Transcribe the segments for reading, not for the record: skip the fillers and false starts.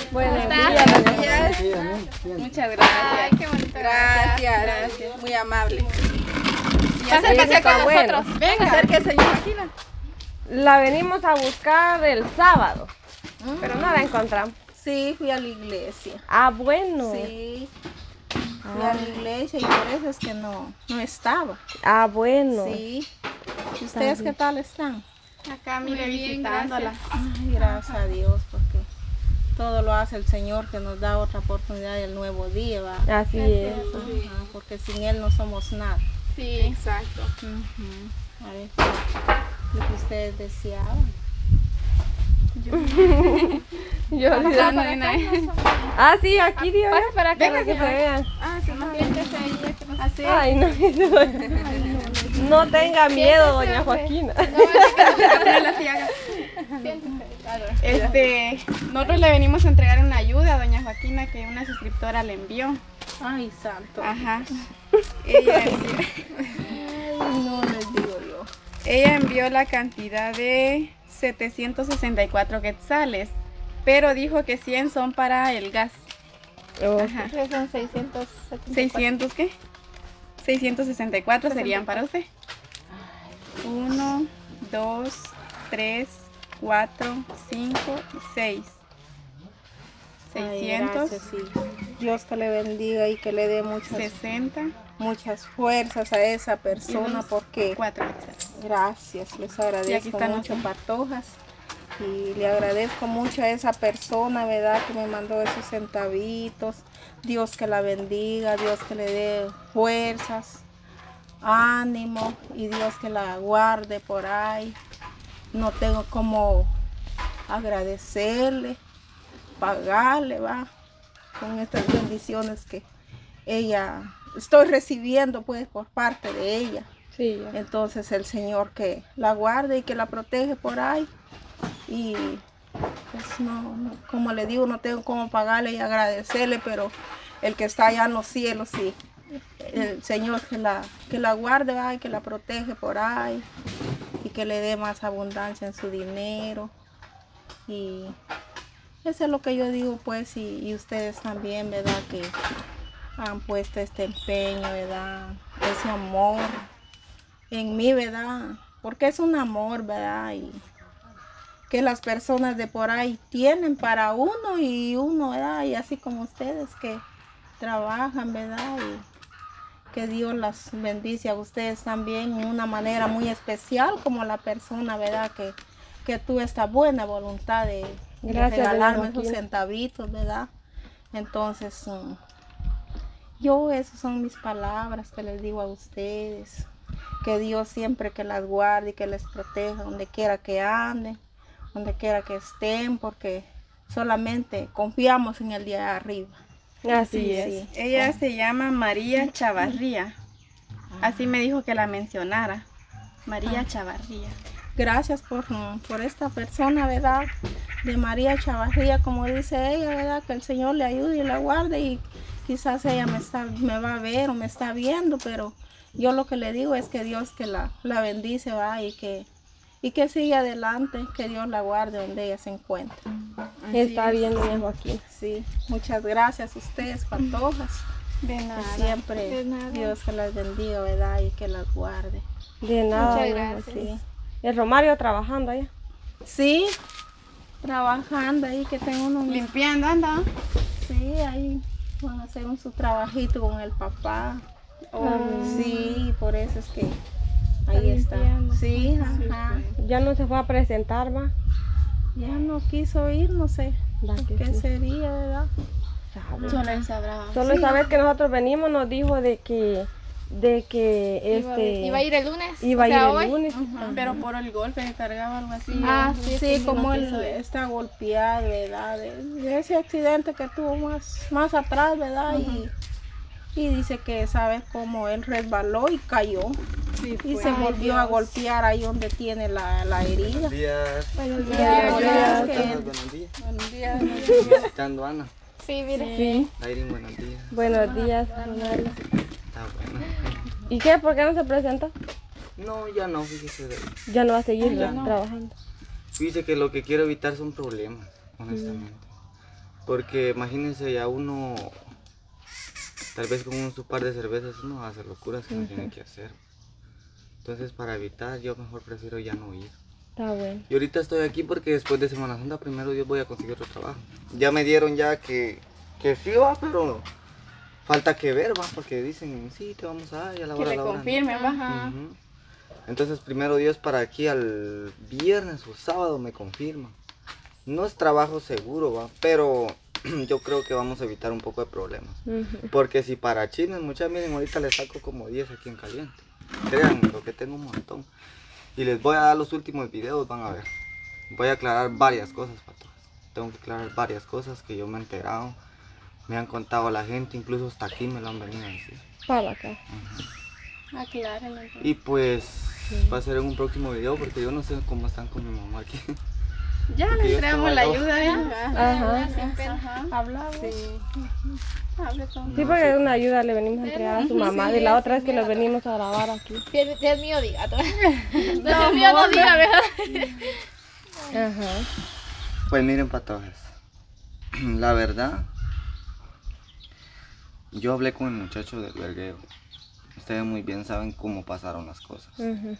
Buenos días. días. Muchas gracias. Ay, qué bonito. Gracias. Muy amable. Acérquese con nosotros. Venga, acérquese, señora Aquila. La venimos a buscar el sábado, pero no la encontramos. Sí, fui a la iglesia. Ah, bueno. Sí, fui a la iglesia y por eso es que no estaba. Ah, bueno. Sí. ¿Y ustedes qué tal están? Acá, mire, visitándola. Ay, gracias a Dios, porque todo lo hace el Señor que nos da otra oportunidad del nuevo día, ¿va? Así es. Ajá, porque sin Él no somos nada. Sí, exacto. A ver, lo que ustedes deseaban. Yo Acá no viene ahí. Ah, sí, aquí Dios. Pase para acá. Venga, que se vean. Ah, sí, más bien que se veía. Así. Ay, no. No tenga miedo, doña Joaquina. Nosotros le venimos a entregar una ayuda a doña Joaquina que una suscriptora le envió. Ay, santo. Ajá. Ella envió, Ay, no les digo yo. ella envió la cantidad de 764 quetzales, pero dijo que 100 son para el gas. Ajá. Son 600. 600 ¿qué? 664 serían para usted. 1, 2, 3, 4, 5 y 6. Ay, 600, gracias, sí. Dios que le bendiga y que le dé 60 muchas fuerzas a esa persona, porque 4 quetzales. gracias, les Y aquí agradezco están mucho, los- Patojas, y le agradezco mucho a esa persona, ¿verdad?, que me mandó esos centavitos. Dios que la bendiga, Dios que le dé fuerzas, ánimo, y Dios que la guarde por ahí. No tengo cómo agradecerle, pagarle, va, con estas bendiciones que ella estoy recibiendo, pues, por parte de ella. Sí. Entonces el Señor que la guarde y que la protege por ahí. Y pues no, como le digo, no tengo cómo pagarle y agradecerle, pero el que está allá en los cielos, sí, el Señor que la guarde, ¿va?, y que la protege por ahí y que le dé más abundancia en su dinero. Y eso es lo que yo digo, pues, y ustedes también, ¿verdad?, que han puesto este empeño, ¿verdad?, ese amor en mí, ¿verdad?, porque es un amor, ¿verdad?, y que las personas de por ahí tienen para uno, y uno, ¿verdad?, y así como ustedes que trabajan, ¿verdad?, y que Dios las bendice a ustedes también de una manera muy especial, como la persona, ¿verdad?, que tuvo esta buena voluntad de Gracias, regalarme doña esos Joaquina. centavitos, ¿verdad? Entonces, yo, esas son mis palabras que les digo a ustedes. Que Dios siempre que las guarde y que les proteja donde quiera que anden, donde quiera que estén, porque solamente confiamos en el día de arriba. Así es. Sí. Ella se llama María Chavarría. Así me dijo que la mencionara. María Chavarría. Gracias por esta persona, ¿verdad?, de María Chavarría, como dice ella, ¿verdad?, que el Señor le ayude y la guarde, y quizás ella me va a ver o me está viendo, pero yo lo que le digo es que Dios que la bendice, ¿va?, y que siga adelante, que Dios la guarde donde ella se encuentre. Está bien, doña Joaquina. Sí, muchas gracias a ustedes, Patojas. De Que nada. siempre De nada. Dios que las bendiga, ¿verdad?, y que las guarde. De nada. Muchas doña gracias. Joaquina. El Romario trabajando allá. Sí, trabajando ahí, que tengo unos... Limpiando, anda. Sí, ahí van a hacer su trabajito con el papá. Sí, por eso es que ahí está. limpiando. Sí, ajá. Ya no se fue a presentar, va. Ya no quiso ir, no sé Va que qué sí. sería, ¿verdad? Sabe. Solo él sabrá. Solo saber que nosotros venimos nos dijo de que Iba a ir el lunes. iba a o ir sea, el hoy. lunes. Pero por el golpe que cargaba algo así. Ah, Sí, como no él quiso ir. está golpeado, ¿verdad? De ese accidente que tuvo más atrás, ¿verdad? Y dice que sabe cómo él resbaló y cayó. Sí, Y fue. se volvió a golpear ahí donde tiene la herida. Buenos días. Buenos Ya, días. por días. eso es que él- Buenos días. Buenos días. Visitando a Ana. Sí, mire. Sí. Airin, buenos días. Buenos días, Romario. Está bueno. ¿Y qué? ¿Por qué no se presenta? No, ya no, fíjese. Ya no va a seguir Ya no. trabajando. Fíjese que lo que quiero evitar son problemas, honestamente. Porque imagínense ya uno, tal vez con un su par de cervezas uno hace locuras que no tiene que hacer. Entonces para evitar yo mejor prefiero ya no ir. Está bueno. Y ahorita estoy aquí porque después de Semana Santa primero Dios voy a conseguir otro trabajo. Ya me dieron ya que sí va, pero falta que ver, va, porque dicen sí te vamos a dar y a la Que hora le la hora, ¿no? confirmen, va. Ujú. Entonces primero Dios para aquí al viernes o sábado me confirma. No es trabajo seguro, va, pero yo creo que vamos a evitar un poco de problemas. Porque si para chismes, muchachos, miren, ahorita les saco como 10 aquí en caliente. Créanme, lo que tengo un montón. Y les voy a dar los últimos videos, van a ver. Voy a aclarar varias cosas, patos. Tengo que aclarar varias cosas que yo me he enterado. Me han contado la gente, incluso hasta aquí me lo han venido a decir. Para acá. Aclárenlo. Y pues va a ser en un próximo video porque yo no sé cómo están con mi mamá aquí. Ya Porque le yo entregamos estaba la loco. ayuda. Ajá. Ajá. Hablamos. Sí. Hable con Sí, porque una ayuda le venimos a entregar a su mamá. Y la otra es que los venimos a grabar aquí. Si es mío, diga. No, si es mío, no diga, ¿verdad? Ajá. Pues miren, patojos, la verdad, yo hablé con el muchacho del vergueo. Ustedes muy bien saben cómo pasaron las cosas.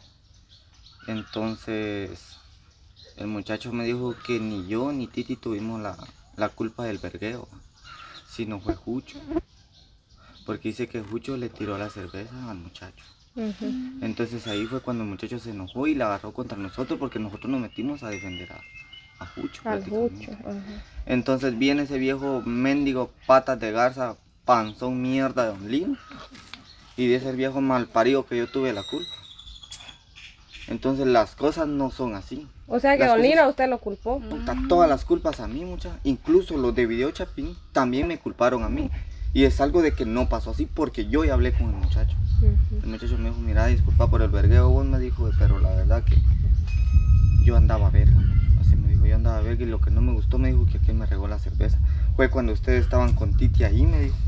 Entonces, el muchacho me dijo que ni yo ni Titi tuvimos la culpa del vergueo, sino fue Jucho. Porque dice que Jucho le tiró la cerveza al muchacho. Entonces ahí fue cuando el muchacho se enojó y la agarró contra nosotros porque nosotros nos metimos a defender a Jucho. Al prácticamente. Jucho. Ajá. Entonces viene ese viejo mendigo, patas de garza, panzón mierda de Don Lino. Y de ese viejo malparido que yo tuve la culpa. Entonces las cosas no son así. O sea que Las Don cosas- Lino usted lo culpó. Puta, todas las culpas a mí, mucha. Incluso los de Video Chapín también me culparon a mí. Y es algo de que no pasó así porque yo ya hablé con el muchacho. El muchacho me dijo, mira, disculpa por el vergueo, vos me dijo, pero la verdad que yo andaba verga. Así me dijo, yo andaba verga y lo que no me gustó me dijo que aquel me regó la cerveza. Fue cuando ustedes estaban con Titi ahí, me dijo.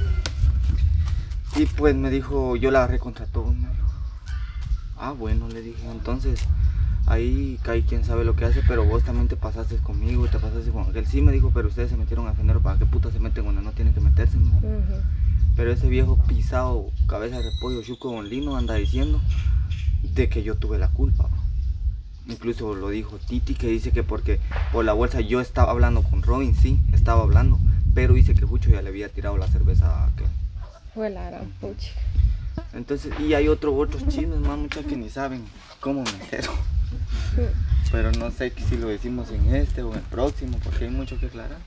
Y pues me dijo, yo la agarré contra todos, me dijo. Ah, bueno, le dije, entonces ahí caí quién sabe lo que hace, pero vos también te pasaste conmigo, te pasaste con aquel. Sí, me dijo, pero ustedes se metieron a defender, ¿para qué puta se meten cuando no tienen que meterse? ¿No? Pero ese viejo pisado, cabeza de pollo, chuco Don Lino, anda diciendo de que yo tuve la culpa. Incluso lo dijo Titi, que dice que porque por la bolsa yo estaba hablando con Robin, sí, estaba hablando, pero dice que Jucho ya le había tirado la cerveza a aquel. Fue la gran pucha. Entonces, y hay otros chismes más, muchas que ni saben cómo me entero. Pero no sé si lo decimos en este o en el próximo, porque hay mucho que aclarar.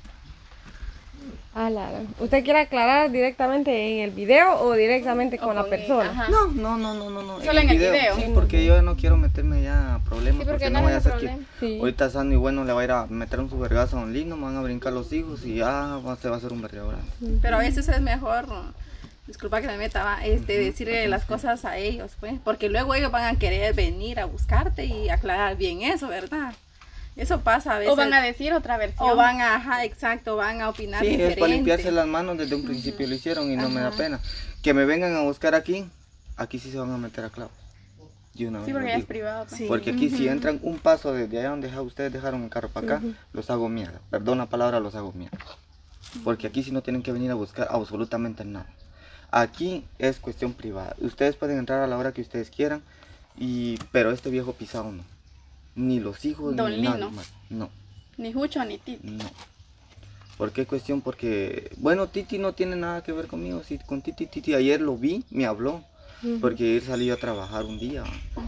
Ah, ¿usted quiere aclarar directamente en el video o directamente con la con persona? ajá. No. Solo en el video. Sí, porque yo no quiero meterme ya a problemas, Sí, porque porque no no vaya a es ser el que problema. Sí. ahorita sano y bueno le va a ir a meter un su vergazo a Don Lino, me van a brincar los hijos y ya se va a hacer un vergueo grande. Pero a veces es mejor, disculpa que me meta, va, decirle las cosas a ellos, pues, porque luego ellos van a querer venir a buscarte y aclarar bien eso, ¿verdad? Eso pasa a veces. O van a decir otra versión. O van a, ajá, exacto, van a opinar Sí, diferente. es para limpiarse las manos, desde un principio lo hicieron y no me da pena. Que me vengan a buscar aquí sí se van a meter a clavos. De una Sí, vez porque lo ya es digo. privado. Pues. Sí. Porque aquí si entran un paso desde allá donde ustedes dejaron el carro para acá, los hago mierda. Perdón la palabra, los hago mierda. Porque aquí sí no tienen que venir a buscar absolutamente nada. Aquí es cuestión privada. Ustedes pueden entrar a la hora que ustedes quieran, pero este viejo pisado no. Ni los hijos, Don ni nadie Lino. más. No, Ni Jucho ni Titi. no. ¿Por qué cuestión? Porque, bueno, Titi no tiene nada que ver conmigo. Sí, con Titi ayer lo vi, me habló. Porque él salió a trabajar un día.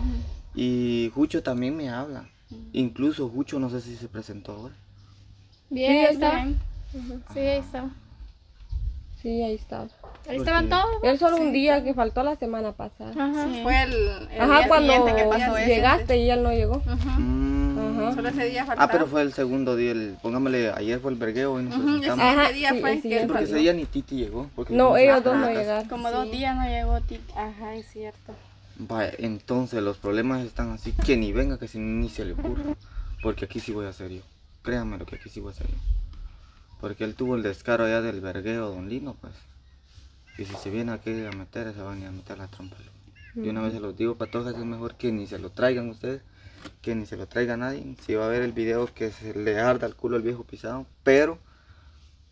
Y Jucho también me habla. Incluso Jucho no sé si se presentó ahora. Bien, Sí, ahí está. Bien. Sí, ahí está. Sí, ahí está. Ahí estaban todos. Él solo un día que faltó la semana pasada. Ajá. Sí. Fue el Ajá, día cuando siguiente que pasó ese. llegaste y él no llegó. Ujú. Mm. Solo ese día faltaba. Ah, pero fue el segundo día. Pongámosle, ayer fue el vergueo y nos Ujú, el presentamos. Ajá, siguiente día sí, fue el que siguiente. Porque faltó. ese día ni Titi llegó. Porque No, fuimos ellos a dos no la casa. llegaron. Como 2 días no llegó Titi. Ajá, es cierto. Vaya, entonces los problemas están así que ni venga, que ni se le ocurra. Porque aquí sí voy a hacer yo. Créanme lo que aquí sí voy a hacer yo. Porque él tuvo el descaro allá del vergueo Don Lino, pues. Y si se viene aquí a meter, se van a ir a meter la trompa. Y una vez se los digo, patojas, es mejor que ni se lo traigan ustedes, que ni se lo traiga nadie. Si va a ver el video que se le arda el culo al viejo pisado, pero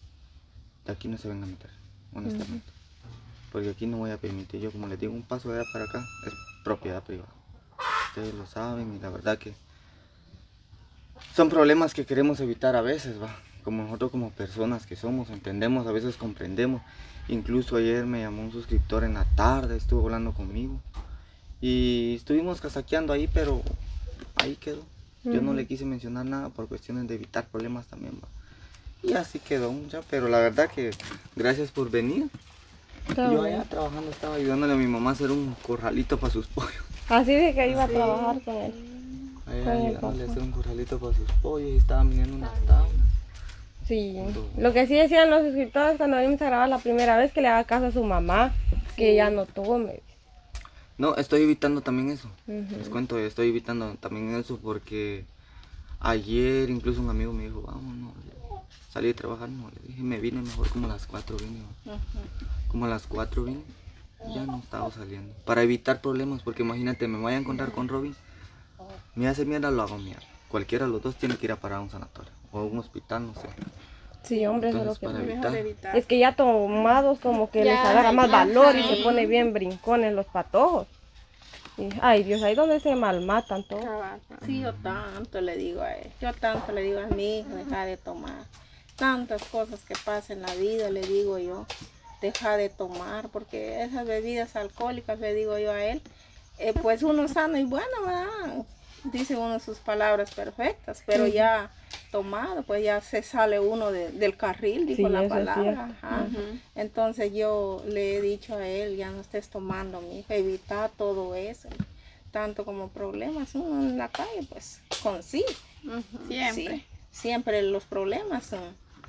aquí no se venga a meter, honestamente. Porque aquí no voy a permitir, yo como les digo, un paso de allá para acá es propiedad privada. Ustedes lo saben y la verdad que son problemas que queremos evitar a veces, va. Como nosotros como personas que somos, entendemos, a veces comprendemos. Incluso ayer me llamó un suscriptor en la tarde, estuvo hablando conmigo. Y estuvimos casaqueando ahí, pero ahí quedó. Yo no le quise mencionar nada por cuestiones de evitar problemas también, va. Y así quedó ya, pero la verdad que gracias por venir. Yo allá trabajando estaba ayudándole a mi mamá a hacer un corralito para sus pollos. Así de que iba a trabajar con él. Allá ayudándole a hacer un corralito para sus pollos y estaban viniendo unas tablas. Sí. Lo que sí decían los suscriptores cuando vinimos a grabar la primera vez, que le haga caso a su mamá, que ya no tome. No, estoy evitando también eso. Les cuento, estoy evitando también eso porque ayer incluso un amigo me dijo, vámonos, salí de trabajar, no, le dije, me vine mejor como a las 4 vine. Como a las 4 vine, ya no estaba saliendo. Para evitar problemas, porque imagínate, me voy a encontrar con Robin, me hace mierda, lo hago mierda. Cualquiera de los dos tiene que ir a parar a un sanatorio o a un hospital, no sé. Sí, hombre, eso es lo Entonces, que para evitar. es que ya tomados como que les agarra más valor y se pone bien brincones los patojos. Y, ay Dios, ahí donde se malmatan todos. Sí, yo tanto le digo a él, yo tanto le digo a mi hijo, deja de tomar. Tantas cosas que pasan en la vida, le digo yo, deja de tomar, porque esas bebidas alcohólicas, le digo yo a él, pues uno sano y bueno, ¿verdad? Dice uno sus palabras perfectas, pero ya tomado, pues ya se sale uno del carril, dijo la palabra. Entonces yo le he dicho a él, ya no estés tomando, mi hijo, evita todo eso, tanto como problemas uno en la calle, pues consigue. Siempre. Sí, siempre los problemas son,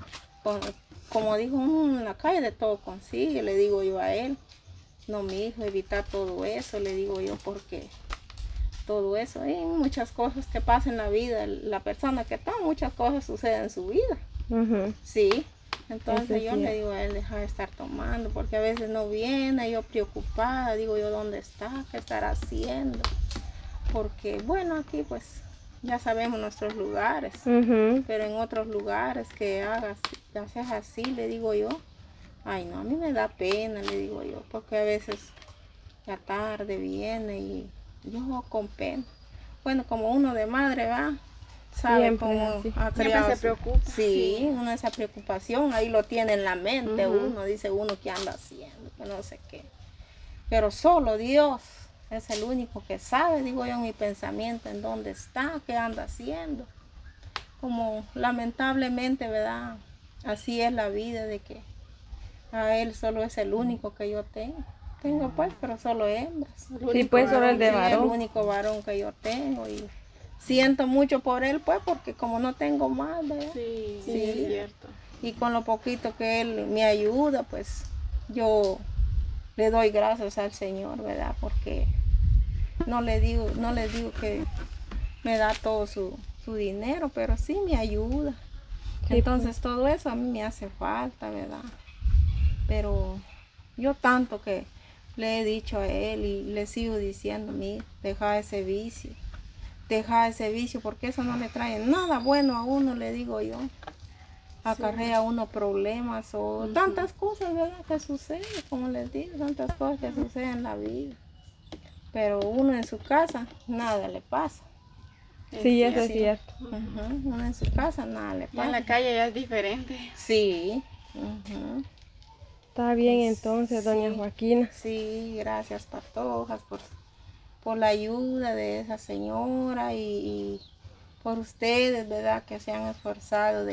como dijo uno en la calle, de todo consigue, le digo yo a él. No, mi hijo, evita todo eso, le digo yo, porque todo eso, hay muchas cosas que pasan en la vida, la persona que toma, muchas cosas suceden en su vida. Sí, entonces yo le digo a él, deja de estar tomando, porque a veces no viene, yo preocupada, digo yo, ¿dónde está? ¿Qué estará haciendo? Porque bueno, aquí pues ya sabemos nuestros lugares, pero en otros lugares que seas así, le digo yo, ay no, a mí me da pena, le digo yo, porque a veces ya tarde viene y yo con pena. Bueno, como uno de madre va, sabe siempre, cómo ha Siempre criado se preocupa. Sí, uno esa preocupación ahí lo tiene en la mente, uno dice uno qué anda haciendo, que no sé qué. Pero solo Dios es el único que sabe, digo yo en mi pensamiento, en dónde está, qué anda haciendo. Como lamentablemente, ¿verdad? Así es la vida, de que a él solo es el único que yo tengo. Tengo pues, pero solo hembras. Sí, pues solo el de Sí, varón. el único varón que yo tengo y siento mucho por él pues, porque como no tengo más, ¿verdad? Sí, es cierto. Y con lo poquito que él me ayuda, pues yo le doy gracias al Señor, ¿verdad? Porque no le digo que me da todo su dinero, pero sí me ayuda. Sí, Entonces todo eso a mí me hace falta, ¿verdad? Pero yo tanto que le he dicho a él y le sigo diciendo, mira, deja ese vicio, porque eso no le trae nada bueno a uno, le digo yo. Acarrea a uno problemas o tantas cosas, ¿verdad? Que suceden, como les digo, tantas cosas que suceden en la vida. Pero uno en su casa, nada le pasa. Sí, eso es cierto. Uno en su casa, nada le Ya pasa. en la calle ya es diferente. Sí. Está bien entonces, doña Joaquina. Sí, gracias Patojas por la ayuda de esa señora y por ustedes, ¿verdad? Que se han esforzado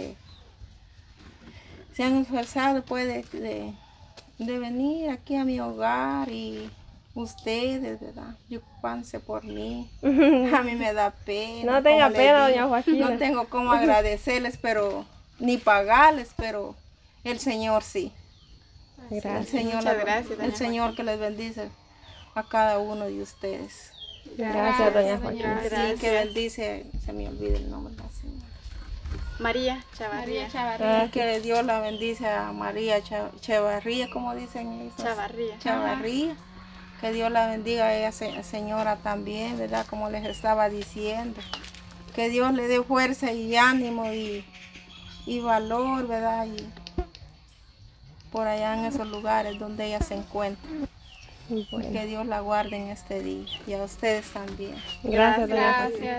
pues de venir aquí a mi hogar y ustedes, ¿verdad? Preocupándose por mí. A mí me da pena. No tenga como les pena, digo. doña Joaquina. No tengo cómo agradecerles, pero ni pagarles, pero el Señor sí. Gracias. Muchas gracias, doña El Señor que les bendice a cada uno de ustedes. Gracias, doña Joaquina. Sí, que bendice, se me olvida el nombre de la señora. María Chavarría. Que Dios la bendice a María Chavarría, como dicen esas. Chavarría. Que Dios la bendiga a ella, señora, también, ¿verdad? Como les estaba diciendo. Que Dios le dé fuerza y ánimo y valor, ¿verdad? por allá en esos lugares donde ella se encuentra. Bueno. Que Dios la guarde en este día y a ustedes también. Gracias, doña José. Gracias.